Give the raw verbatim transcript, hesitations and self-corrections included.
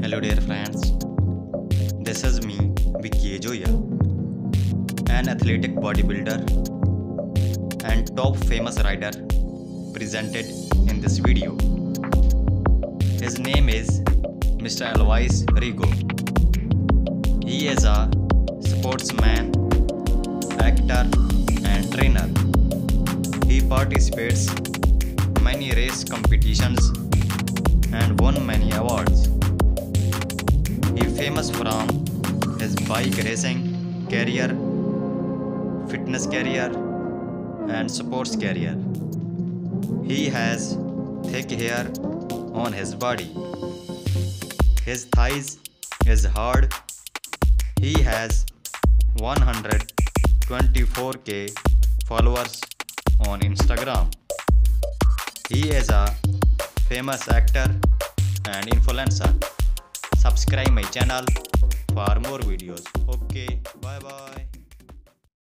Hello dear friends, this is me Vicky Joya, an athletic bodybuilder and top famous rider presented in this video. His name is Mister Alvise Rigo. He is a sportsman, actor and trainer. He participates many race competitions and won many awards. He is famous from his bike racing career, fitness career and sports career. He has thick hair on his body. His thighs is hard. He has one hundred twenty-four K followers on Instagram. He is a famous actor and influencer. Subscribe my channel for more videos. Okay, bye bye.